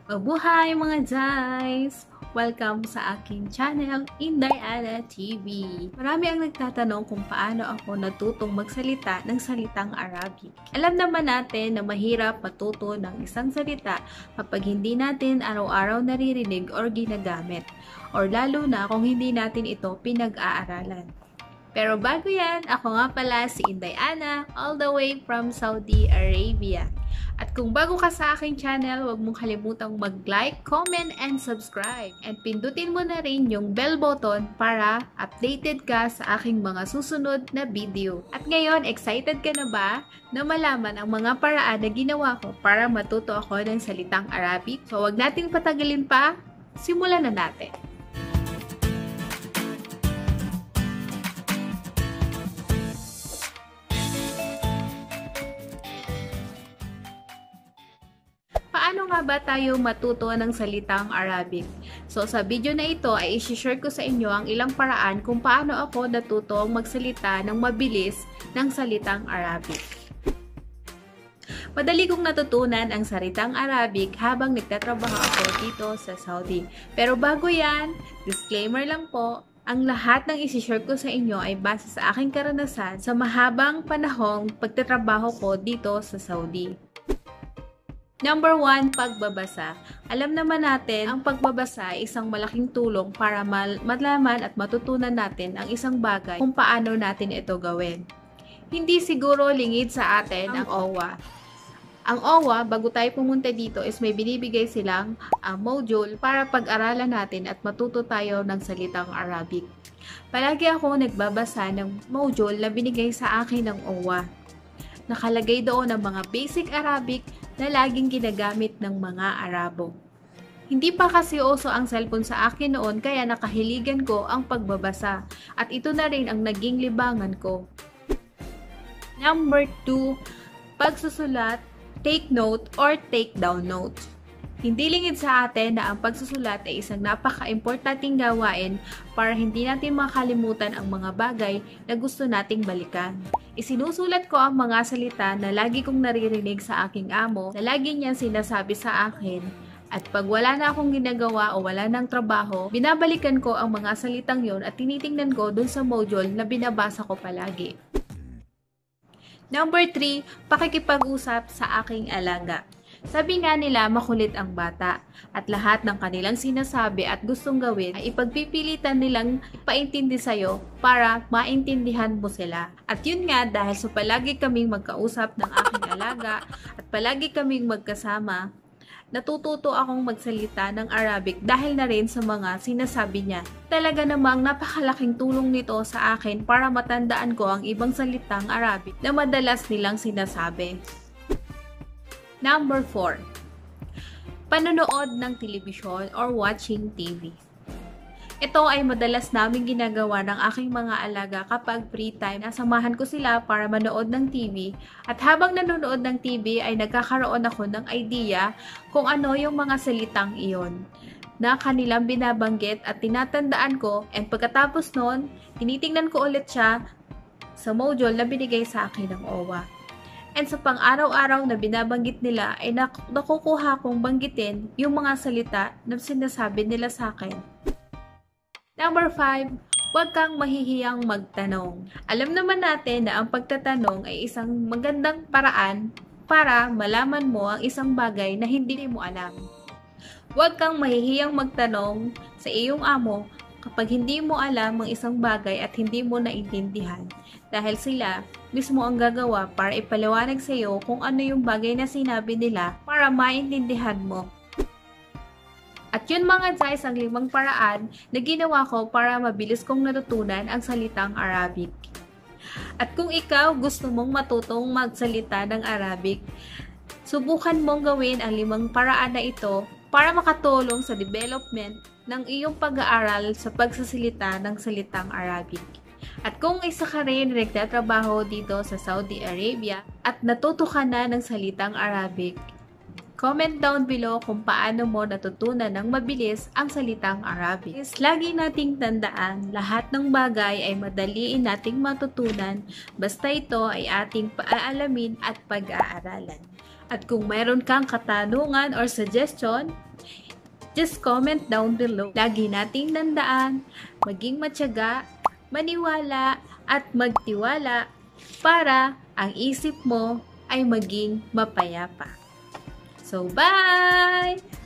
Mabuhay mga guys! Welcome sa aking channel, Inday Ana TV. Marami ang nagtatanong kung paano ako natutong magsalita ng salitang Arabic. Alam naman natin na mahirap matuto ng isang salita kapag hindi natin araw-araw naririnig or ginagamit. Or lalo na kung hindi natin ito pinag-aaralan. Pero bago yan, ako nga pala si Inday Ana, all the way from Saudi Arabia. At kung bago ka sa aking channel, huwag mong kalimutang mag-like, comment, and subscribe. And pindutin mo na rin yung bell button para updated ka sa aking mga susunod na video. At ngayon, excited ka na ba na malaman ang mga paraan na ginawa ko para matuto ako ng salitang Arabic? So huwag nating patagalin pa, simulan na natin. Paano nga ba tayo matuto ng salitang Arabic? So sa video na ito ay i-share ko sa inyo ang ilang paraan kung paano ako natutong magsalita ng mabilis ng salitang Arabic. Madali kong natutunan ang salitang Arabic habang nagtatrabaho ako dito sa Saudi. Pero bago yan, disclaimer lang po, ang lahat ng isi-share ko sa inyo ay base sa aking karanasan sa mahabang panahong pagtatrabaho ko dito sa Saudi. Number 1, pagbabasa. Alam naman natin, ang pagbabasa ay isang malaking tulong para malaman at matutunan natin ang isang bagay kung paano natin ito gawin. Hindi siguro lingid sa atin ang OWA. Ang OWA, bago tayo pumunta dito, is may binibigay silang module para pag-aralan natin at matuto tayo ng salitang Arabic. Palagi ako nagbabasa ng module na binigay sa akin ng OWA. Nakalagay doon ang mga basic Arabic na laging ginagamit ng mga Arabo. Hindi pa kasi uso ang cellphone sa akin noon kaya nakahiligan ko ang pagbabasa at ito na rin ang naging libangan ko. Number 2, pagsusulat, take note or take down notes. Hindi lingid sa atin na ang pagsusulat ay isang napaka-importanting gawain para hindi natin makalimutan ang mga bagay na gusto nating balikan. Isinusulat ko ang mga salita na lagi kong naririnig sa aking amo, na lagi niyang sinasabi sa akin. At pag wala na akong ginagawa o wala ng trabaho, binabalikan ko ang mga salitang yon at tinitingnan ko dun sa module na binabasa ko palagi. Number 3, pakikipag-usap sa aking alaga. Sabi nga nila makulit ang bata at lahat ng kanilang sinasabi at gustong gawin ay ipagpipilitan nilang paintindi sa'yo para maintindihan mo sila. At yun nga dahil sa palagi kaming magkausap ng aking alaga at palagi kaming magkasama, natututo akong magsalita ng Arabic dahil na rin sa mga sinasabi niya. Talaga namang napakalaking tulong nito sa akin para matandaan ko ang ibang salitang Arabic na madalas nilang sinasabi. Number 4, panonood ng telebisyon or watching TV. Ito ay madalas namin ginagawa ng aking mga alaga kapag free time. Nasamahan ko sila para manood ng TV at habang nanonood ng TV ay nagkakaroon ako ng idea kung ano yung mga salitang iyon na kanilang binabanggit at tinatandaan ko, and pagkatapos nun, tinitingnan ko ulit siya sa module na binigay sa akin ng OWA. And sa pang-araw-araw na binabanggit nila ay nakukuha kong banggitin yung mga salita na sinasabi nila sa akin. Number 5, huwag kang mahihiyang magtanong. Alam naman natin na ang pagtatanong ay isang magandang paraan para malaman mo ang isang bagay na hindi mo alam. Huwag kang mahihiyang magtanong sa iyong amo kapag hindi mo alam ang isang bagay at hindi mo naintindihan. Dahil sila mismo ang gagawa para ipaliwanag sa iyo kung ano yung bagay na sinabi nila para maintindihan mo. At yun mga guys, ang 5 paraan na ginawa ko para mabilis kong natutunan ang salitang Arabic. At kung ikaw gusto mong matutong magsalita ng Arabic, subukan mong gawin ang 5 paraan na ito para makatulong sa development ng iyong pag-aaral sa pagsasalita ng salitang Arabic. At kung isa ka rin nagtatrabaho dito sa Saudi Arabia at natuto ka na ng salitang Arabic, comment down below kung paano mo natutunan ng mabilis ang salitang Arabic. Lagi nating tandaan, lahat ng bagay ay madaliin nating matutunan basta ito ay ating paaalamin at pag-aaralan. At kung mayroon kang katanungan or suggestion, just comment down below. Lagi nating tandaan, maging matyaga, maniwala, at magtiwala para ang isip mo ay maging mapayapa. So, bye!